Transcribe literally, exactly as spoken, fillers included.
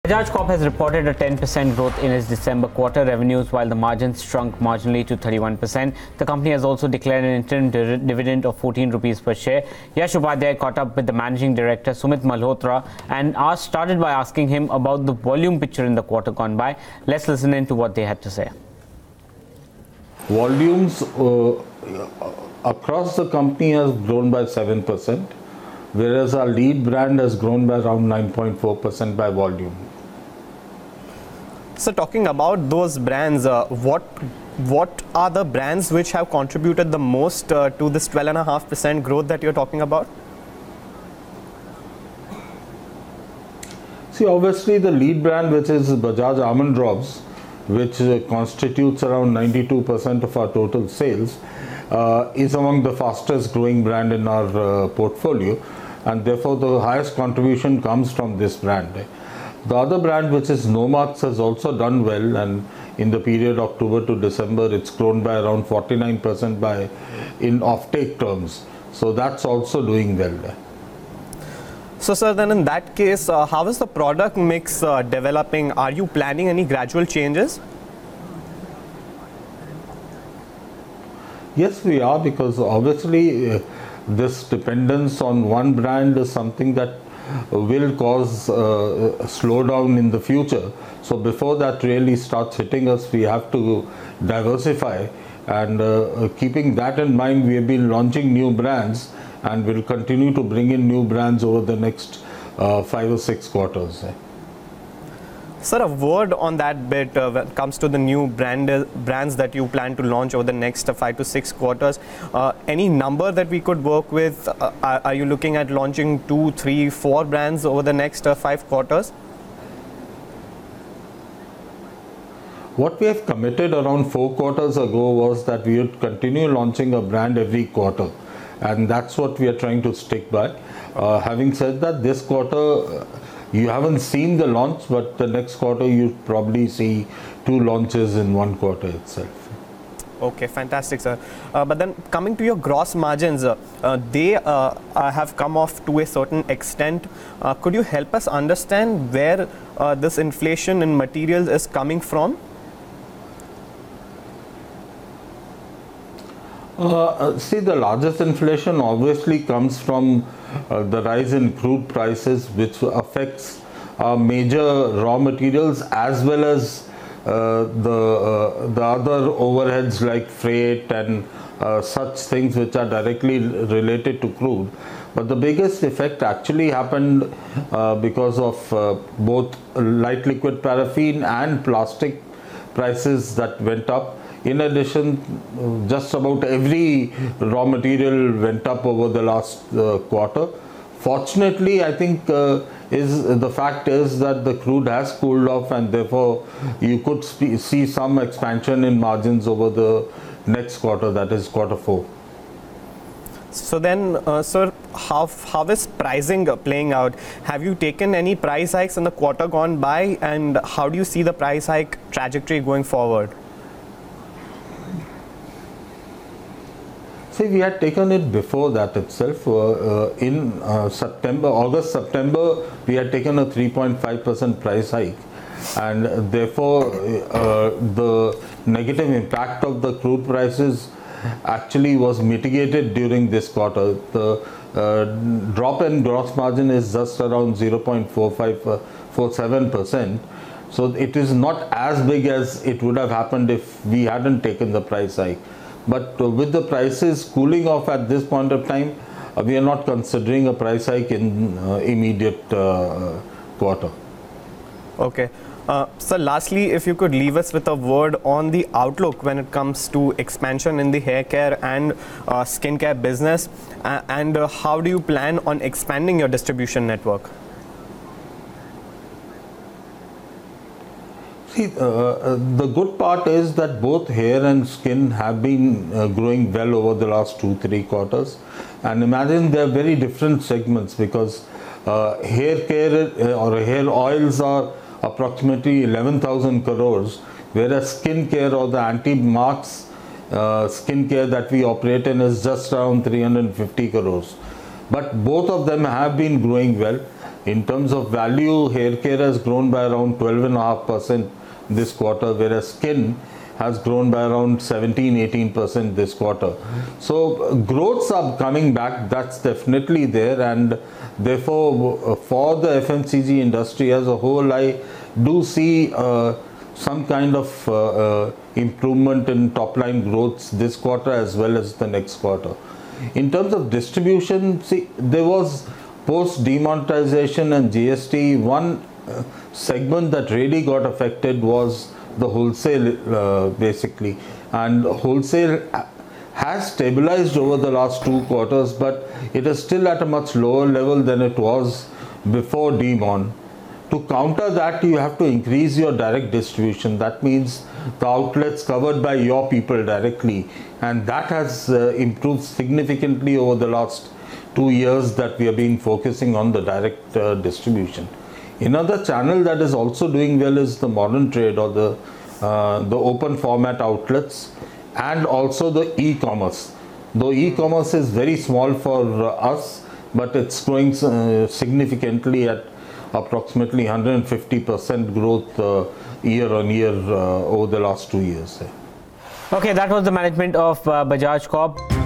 Bajaj Corp has reported a ten percent growth in its December quarter revenues, while the margins shrunk marginally to thirty-one percent. The company has also declared an interim dividend of fourteen rupees per share. Yash Upadhyay caught up with the managing director Sumit Malhotra and asked, started by asking him about the volume picture in the quarter gone by. Let's listen in to what they had to say. Volumes uh, across the company has grown by seven percent, whereas our lead brand has grown by around nine point four percent by volume. So talking about those brands, uh, what what are the brands which have contributed the most uh, to this twelve point five percent growth that you're talking about? See, obviously the lead brand, which is Bajaj Almond Drops, which uh, constitutes around ninety-two percent of our total sales, uh, is among the fastest growing brand in our uh, portfolio, and therefore the highest contribution comes from this brand. The other brand, which is Nomarks, has also done well, and in the period October to December it's grown by around forty-nine percent by in offtake terms, so that's also doing well. So sir, then in that case, uh, how is the product mix uh, developing? Are you planning any gradual changes? Yes, we are, because obviously uh, this dependence on one brand is something that will cause uh, a slowdown in the future. So before that really starts hitting us, we have to diversify, and uh, keeping that in mind, we have been launching new brands and will continue to bring in new brands over the next uh, five or six quarters. Sir, a word on that bit uh, when it comes to the new brand uh, brands that you plan to launch over the next uh, five to six quarters. Uh, any number that we could work with? Uh, are, are you looking at launching two, three, four brands over the next uh, five quarters? What we have committed around four quarters ago was that we would continue launching a brand every quarter, and that's what we are trying to stick by. Uh, having said that, this quarter uh, you haven't seen the launch, but the next quarter you probably see two launches in one quarter itself. Okay, fantastic, sir. Uh, but then coming to your gross margins, uh, uh, they uh, uh, have come off to a certain extent. Uh, could you help us understand where uh, this inflation in materials is coming from? Uh, see, the largest inflation obviously comes from uh, the rise in crude prices, which affects uh, major raw materials as well as uh, the uh, the other overheads like freight and uh, such things which are directly related to crude. But the biggest effect actually happened uh, because of uh, both light liquid paraffin and plastic prices that went up. In addition, just about every raw material went up over the last uh, quarter. Fortunately, I think uh, is the fact is that the crude has cooled off, and therefore you could see some expansion in margins over the next quarter, that is quarter four. So then, uh, sir, how, how is pricing playing out? Have you taken any price hikes in the quarter gone by, and how do you see the price hike trajectory going forward? See, we had taken it before that itself. Uh, uh, in uh, September, August, September, we had taken a three point five percent price hike, and therefore uh, the negative impact of the crude prices actually was mitigated during this quarter. The uh, drop in gross margin is just around zero point four five four seven percent. So it is not as big as it would have happened if we hadn't taken the price hike. But uh, with the prices cooling off at this point of time, uh, we are not considering a price hike in uh, immediate uh, quarter. Okay. Uh, so lastly, if you could leave us with a word on the outlook when it comes to expansion in the hair care and uh, skin care business, uh, and uh, how do you plan on expanding your distribution network? See, uh, the good part is that both hair and skin have been uh, growing well over the last two, three quarters. And imagine they are very different segments, because uh, hair care uh, or hair oils are approximately eleven thousand crores, whereas skin care or the anti-marks uh, skin care that we operate in is just around three hundred fifty crores. But both of them have been growing well. In terms of value, hair care has grown by around twelve point five percent this quarter, whereas skin has grown by around seventeen to eighteen percent this quarter. So growths are coming back, that's definitely there, and therefore for the F M C G industry as a whole, I do see uh, some kind of uh, uh, improvement in top line growths this quarter as well as the next quarter. In terms of distribution, see, there was post demonetization and G S T, one uh, segment that really got affected was the wholesale uh, basically, and wholesale has stabilized over the last two quarters, but it is still at a much lower level than it was before demon. To counter that, you have to increase your direct distribution. That means the outlets covered by your people directly, and that has uh, improved significantly over the last two years that we have been focusing on the direct uh, distribution. Another channel that is also doing well is the modern trade, or the uh, the open format outlets, and also the e-commerce. Though e-commerce is very small for uh, us, but it's growing uh, significantly at approximately one hundred fifty percent growth uh, year on year uh, over the last two years. Okay, that was the management of uh, Bajaj Corp.